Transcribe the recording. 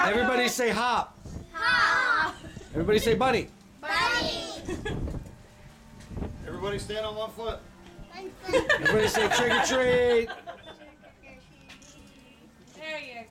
Everybody say hop. Hop. Everybody say bunny. Bunny. Everybody stand on one foot. One foot. Everybody say trick or treat.